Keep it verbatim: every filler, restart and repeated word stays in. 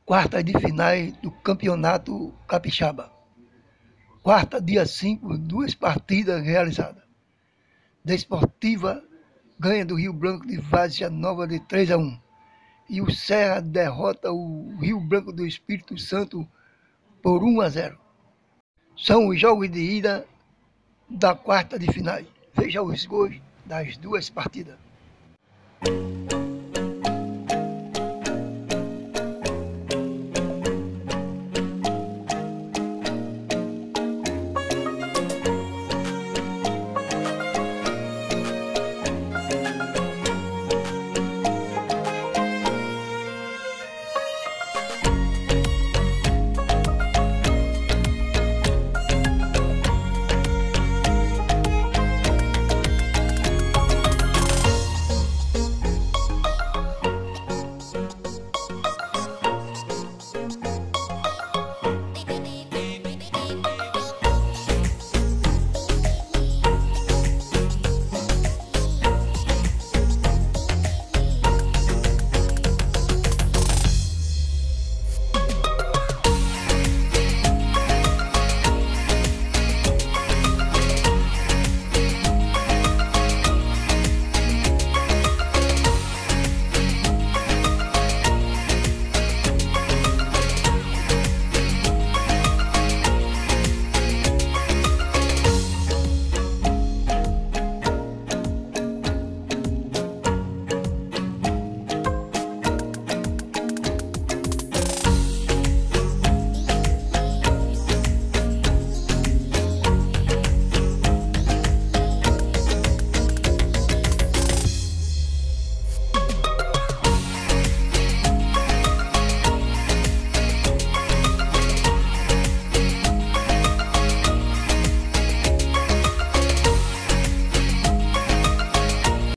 quartas de finais do campeonato Capixaba. Quarta, dia cinco, duas partidas realizadas. Desportiva ganha do Rio Branco de Várzea Nova de três a um. E o Serra derrota o Rio Branco do Espírito Santo por um a zero. São os jogos de ida da quarta de finais. Veja os gols das duas partidas.